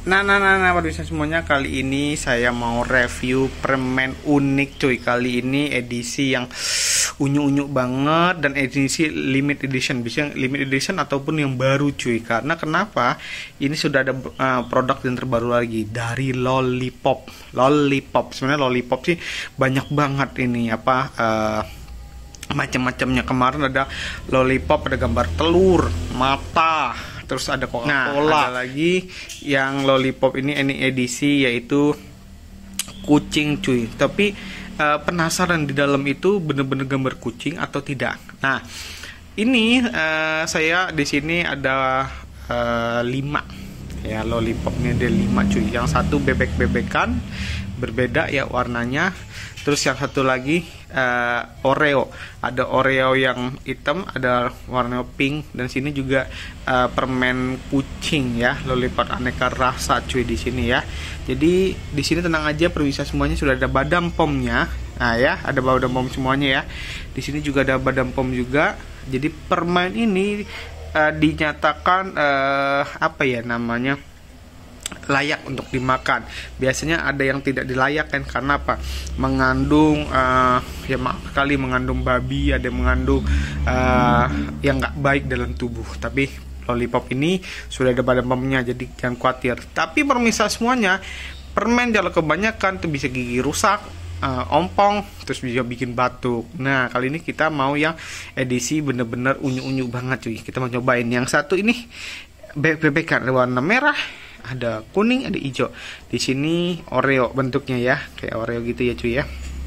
Nah, pemirsa semuanya, kali ini saya mau review permen unik cuy. Kali ini edisi yang unyu-unyu banget dan edisi limited edition, bisa limited edition ataupun yang baru cuy. Karena kenapa? Ini sudah ada produk yang terbaru lagi dari Lollipop. Sebenarnya Lollipop sih banyak banget ini macam-macamnya. Kemarin ada Lollipop, ada gambar telur, mata, terus ada Coca-Cola. Nah, ada lagi yang Lollipop ini edisi yaitu kucing cuy. Tapi penasaran di dalam itu bener-bener gambar kucing atau tidak. Nah, ini saya di sini ada 5 ya, Lollipop ini ada 5 cuy. Yang satu bebek-bebekan, berbeda ya warnanya. Terus yang satu lagi Oreo, ada Oreo yang hitam, ada warna pink, dan sini juga permen kucing ya, Lollipop aneka rasa cuy di sini ya. Jadi di sini tenang aja perwisata semuanya, sudah ada Badan POM-nya. Nah ya, ada Badan POM semuanya ya. Di sini juga ada Badan POM juga. Jadi permen ini dinyatakan layak untuk dimakan. Biasanya ada yang tidak dilayakkan karena apa? Mengandung mengandung babi, ada yang mengandung yang nggak baik dalam tubuh. Tapi Lollipop ini sudah ada Badan POM-nya, jadi jangan khawatir. Tapi permisal semuanya, permen kalau kebanyakan tuh bisa gigi rusak, ompong, terus bisa bikin batuk. Nah, kali ini kita mau yang edisi bener-bener unyu-unyu banget cuy. Kita mau cobain yang satu ini, bebek-bebekan, ada warna merah, ada kuning, ada hijau. Di sini Oreo bentuknya ya, kayak Oreo gitu ya cuy ya.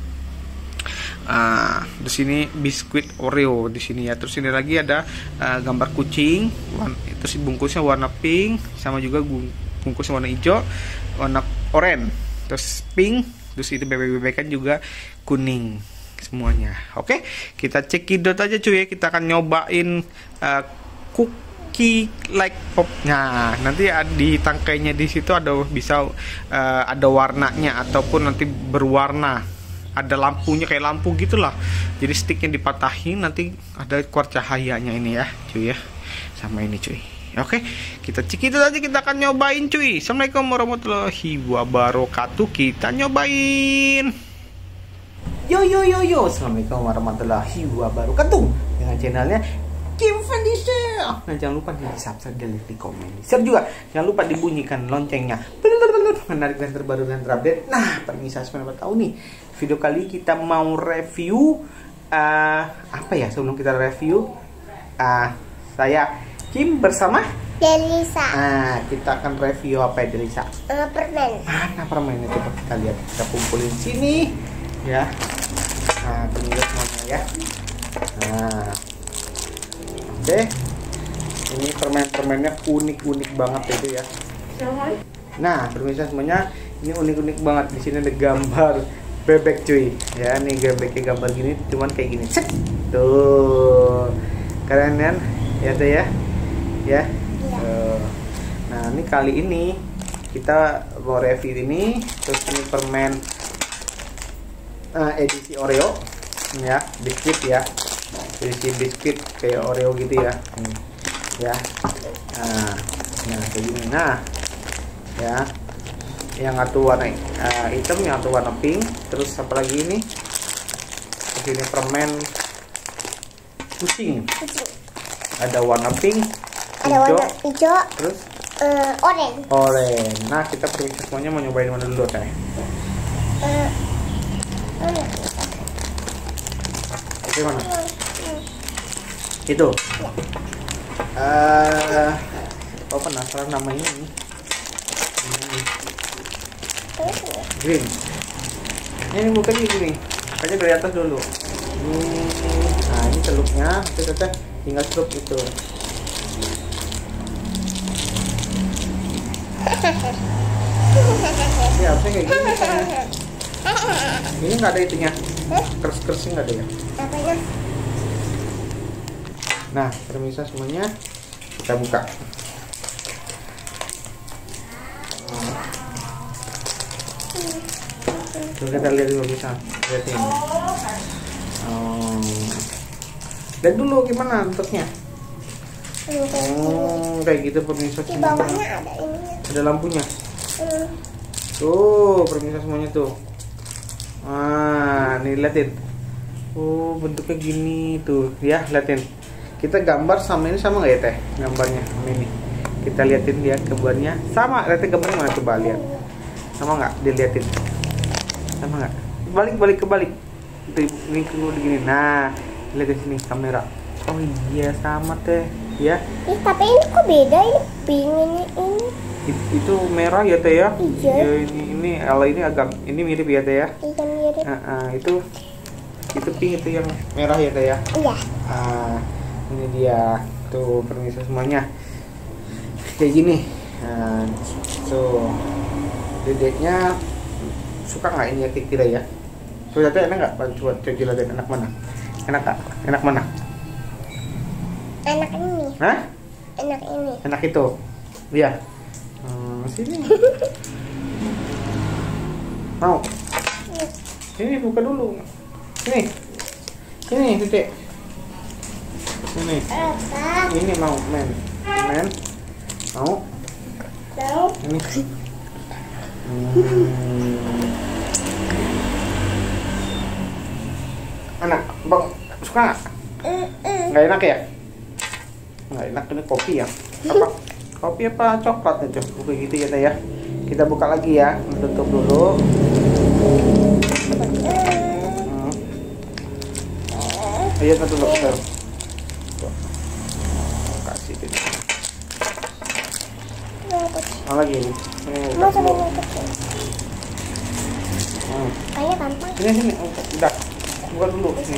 Di sini biskuit Oreo di sini ya. Terus ini lagi ada gambar kucing, terus bungkusnya warna pink, sama juga bungkusnya warna hijau, warna oranye, terus pink, terus itu bebek-bebekan juga kuning semuanya. Oke, kita cekidot aja cuy ya. Kita akan nyobain cookie like pop. Nah, nanti di tangkainya di situ ada ada warnanya ataupun nanti berwarna. Ada lampunya kayak lampu gitulah. Jadi sticknya dipatahin, nanti ada keluar cahayanya ini ya, cuy ya. Sama ini cuy. Oke, kita cekidot aja, kita akan nyobain cuy. Assalamualaikum warahmatullahi wabarakatuh. Kita nyobain. Yo, assalamualaikum warahmatullahi wabarakatuh. Dengan channelnya Kim Fandisha. Nah, jangan lupa di subscribe dan di komen, share juga. Jangan lupa dibunyikan loncengnya, menarik dan terbaru dan terupdate. Nah, permisa semuanya tahu nih, video kali kita mau review sebelum kita review, saya Kim bersama Delisa. Nah, kita akan review apa ya Delisa? Permen. Mana permennya, coba kita lihat. Kita kumpulin sini ya. Nah, ini semuanya ya. Nah, oke, ini permennya unik banget itu ya. Nah, pemirsa semuanya, ini unik banget. Di sini ada gambar bebek cuy. Ya, nih bebeknya gambar gini, cuman kayak gini. Set. Tuh, keren kan? Ya tuh ya. Ya. Nah, ini kali ini kita mau review ini. Terus ini permen edisi Oreo ya, biskuit ya. Edisi biskuit kayak Oreo gitu ya. Ya. Nah, kayak gini. Nah, ya, yang satu warna hitam, yang satu warna pink. Terus apa lagi ini? Ini permen kucing. Ada warna pink, Ada warna hijau, terus oranye. Nah, kita permisi semuanya mau nyobain mana dulu teh? Oke, mana? Itu. Penasaran namanya ini. Green. Ini bukan gini. Aja dari atas dulu. Nah, ini celupnya. Kita tinggal celup itu. Ya, harusnya kayak gini. Ini nggak ada itunya. Keras-kerasnya nggak ada ya. Apanya? Nah, permisa semuanya, kita buka. Coba kita lihat dulu, bisa lihat ini. Dan dulu gimana bentuknya? Kayak gitu pemirsa. Di bawahnya ada ininya. Ada lampunya. Tuh pemirsa semuanya tuh. Nih liatin. Oh bentuknya gini tuh ya, liatin. Kita gambar sama ini sama nggak ya teh? Gambarnya sama ini. Kita liatin dia gambarnya sama. Liatin gambarnya mana, coba lihat. Sama nggak? Diliatin. Sama nggak? Balik kebalik. Ini gini. Nah lihat di sini kamera. Oh iya sama teh ya. Tapi ini kok beda, ini pink ini. Itu merah ya teh ya? Iya. Ya, ini kalau ini agak ini mirip ya teh ya? Iya mirip. Itu pink, itu yang merah ya teh ya? Iya. Ini dia tuh pemirsa semuanya kayak gini. Tuh dedeknya suka nggak ini ya kira ya? Coba teh enak nggak? Coba lihat enak mana? Enak nggak? Enak mana? Enak ini. Hah? Enak ini. Enak itu. Iya. Sini. Mau? Ini buka dulu. Ini titik. Ini. Ini mau men. Mau? Ini. Anak, bang suka nggak? Nggak enak ya? Nggak enak, ini kopi ya? Apa? Kopi apa coklat itu? Bukan gitu ya teh ya? Kita buka lagi ya, tutup dulu. Ayo satu dulu. Kasih ini. Mau lagi ini. Mau coba yang kecil. Kayaknya gampang. Sini, udah. Buka dulu sini.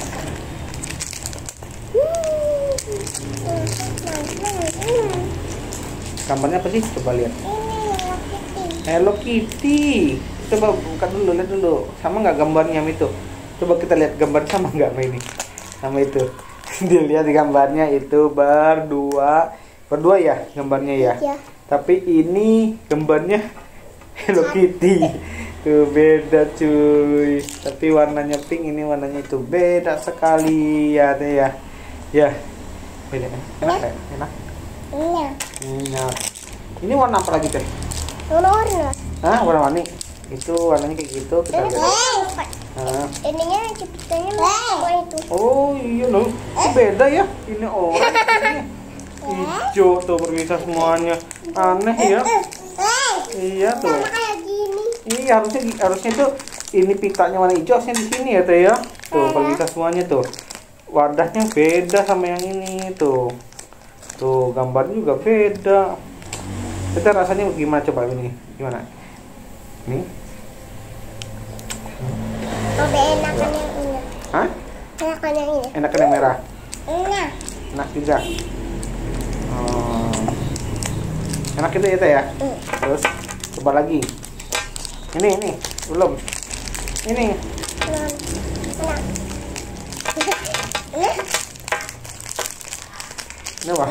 Gambarnya apa sih? Coba lihat. Hello Kitty. Coba buka dulu, lihat dulu. Sama nggak gambarnya itu? Coba kita lihat gambar sama nggak sama ini? Sama itu. Dilihat gambarnya itu berdua ya gambarnya ya. Iya. Tapi ini gambarnya Hello Kitty. Tuh beda cuy. Tapi warnanya pink, ini warnanya itu beda sekali ya teh ya. Ya. Beda kan? Enak kan? Enak. Iya. Enak. Ini warna apa lagi teh? Warna. Warna-warni. Itu warnanya kayak gitu. Kita lihat. Ininya ceritanya sama itu. Oh iya loh. Itu beda ya. Ini oranye. Ini hijau tuh pemirsa semuanya. Aneh ya. Iya tuh. Sama kayak gini. Iya harusnya tuh ini pitanya warna hijau, harusnya di sini ya teh ya. Tuh pemirsa semuanya tuh. Wadahnya beda sama yang ini tuh. Tuh gambarnya juga beda. Kita rasanya gimana coba ini? Gimana? Nih. Lebih enakan yang ini. Hah? Enakan yang ini. Enakan yang merah. Enak. Enak juga. Enak itu ya teh ya. Terus coba lagi. Ini belum. Ini. Enak. Ini apa?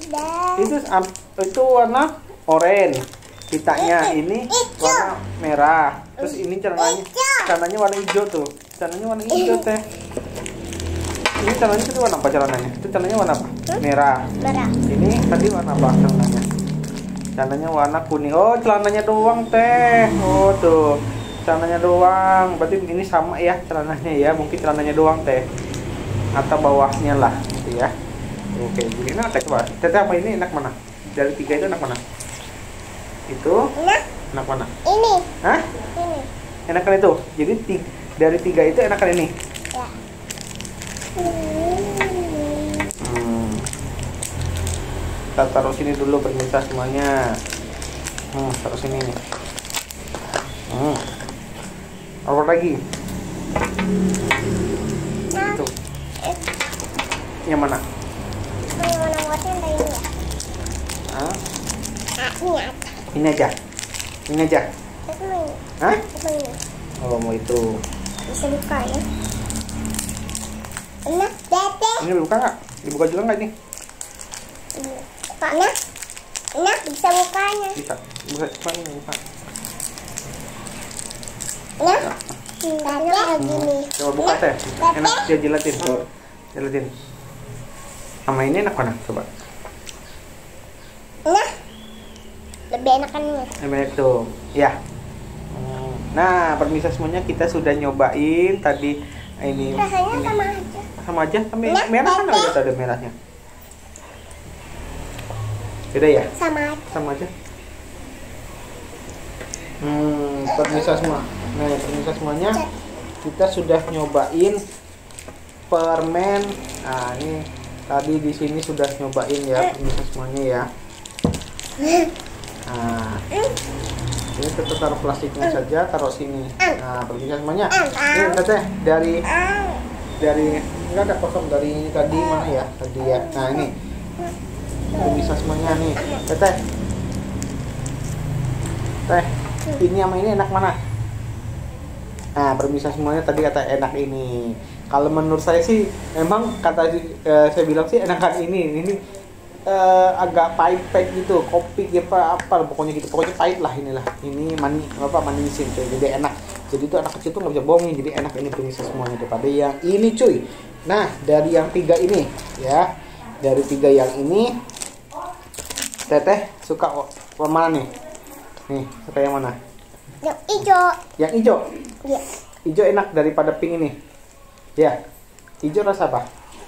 Itu warna oranye. Pitanya ini warna merah. Terus ini celananya warna hijau tuh. Celananya warna hijau teh. Ini celananya itu warna apa celananya? Itu celananya warna apa? Merah. Ini tadi warna apa celananya? Celananya warna kuning. Oh, celananya doang teh. Oh tuh. Celananya doang. Berarti ini sama ya celananya ya. Mungkin celananya doang teh. Atau bawahnya lah gitu ya. Oke, jadi enak teh coba. Teteh apa ini enak mana? Dari 3 itu enak mana? Itu enak mana? Ini. Hah? Ini. Enakan itu. Jadi dari 3 itu enakan ini. Ya. Kita taruh sini dulu pemirsa semuanya. Taruh sini nih. Apa lagi? Itu. Yang mana? Yang warna warna dari ini ya. Ini aja. Ini aja. Itu ini. Hah? Itu ini. Oh, mau itu. Bisa buka ya. Enak, Dede. Ini buka nggak? Dibuka juga nggak ini? Enak. Enak, bisa bukanya. Bisa. Buka ini, buka. Enak. Enak kayak gini. Coba buka teh. Enak dia jilatin. Jilatin. Sama ini enak mana? Coba. lebih enakan ini. Enak tuh, ya. Nah, pemirsa semuanya kita sudah nyobain tadi ini. Rasanya ini. sama aja. Sama aja, tapi merah kan ada merahnya. Beda ya? Sama aja. Sama aja. Pemirsa semua. Nah, pemirsa semuanya kita sudah nyobain permen. Nah, ini tadi di sini sudah nyobain ya pemirsa semuanya ya. Nah, ini tetap taruh plastiknya saja, taruh sini. Nah, pemirsa semuanya. Ini teteh dari enggak ada kosong dari ini tadi mana ya? Tadi ya. Nah, ini pemirsa semuanya nih. Teteh. Teh, ini sama ini enak mana? Nah, pemirsa semuanya tadi kata enak ini. Kalau menurut saya sih, memang kata saya bilang sih enakan ini. Ini agak pahit gitu, kopi apa pokoknya gitu. Pokoknya pahit lah inilah. Ini manisin cuy. Jadi enak. Jadi itu anak kecil tuh nggak bisa bohongin. Jadi enak ini pemirsa semuanya daripada yang ini cuy. Nah, dari yang 3 ini ya. Dari 3 yang ini Teteh suka warna mana nih? Nih, suka yang mana? Yang hijau. Yang hijau? Iya. Hijau enak daripada pink ini. Ya. Hijau rasa apa?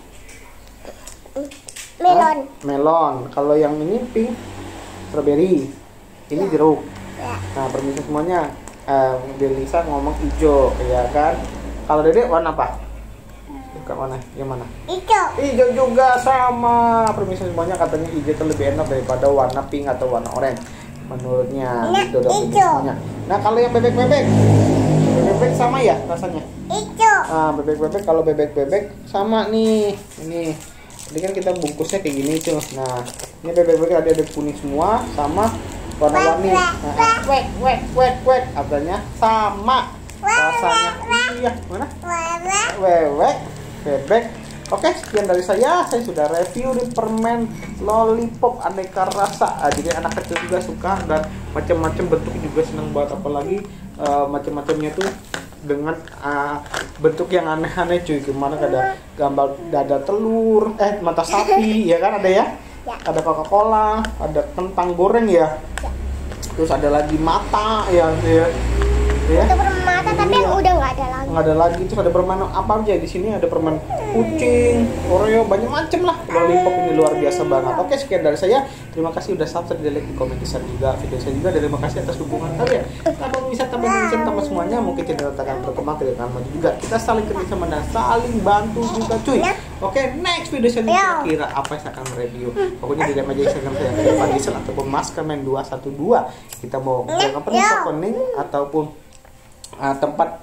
Melon. Melon. Kalau yang ini pink, strawberry. Ini jeruk. Ya. Nah, permisi semuanya. Delisa ngomong hijau, ya kan? Kalau Dedek warna apa? Suka mana? Yang mana? Hijau. Hijau juga sama. Permisi semuanya katanya hijau itu lebih enak daripada warna pink atau warna oranye. Menurutnya gitu dong semuanya. Nah, kalau yang bebek-bebek sama ya rasanya? Hijau. Ah, bebek-bebek kalau bebek-bebek sama nih. Ini kan kita bungkusnya kayak gini tuh. Nah, ini bebek-bebek ada kuning semua sama warna-warni. Wek. Artinya sama rasanya. Iya, mana? Wewek, bebek. Oke, sekian dari saya. Saya sudah review di permen lollipop aneka rasa. Jadi anak kecil juga suka dan macam-macam bentuk juga senang banget. Apalagi macam-macamnya tuh dengan bentuk yang aneh-aneh cuy. Kemana ada gambar dada telur, mata sapi, ya kan ada ya? Ada Coca-Cola, ada kentang goreng ya. Terus ada lagi mata ya. Ada permen mata tapi yang udah nggak ada lagi. Nggak ada lagi. Terus ada permen apa aja di sini, ada permen kucing, Oreo, banyak macam lah. Lollipop ini luar biasa banget. Oke, sekian dari saya. Terima kasih udah subscribe, like, komen, share juga video saya juga. Terima kasih atas dukungan kalian. Tambah bisa tambah semuanya. Mungkin channel akan berkembang, tidak akan maju juga. Kita saling kerjasama dan saling bantu juga cuy. Oke, next video saya kira-kira apa yang saya akan review. Pokoknya di aja Instagram saya Pak Diesel ataupun Maskamen 212. Kita mau opening ataupun tempat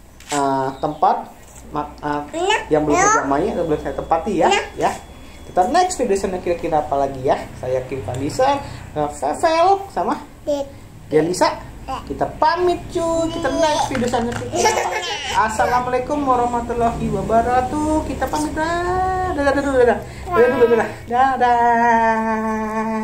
yang belum saya jamai atau belum saya tempati ya. Kita next video sana kira-kira apa lagi ya. Saya Kim Pandisa, Fevel sama Delisa. Kita pamit cuy. Kita next video sana kira-kira apa. Assalamualaikum warahmatullahi wabarakatuh. Kita pamit dah. Dadah.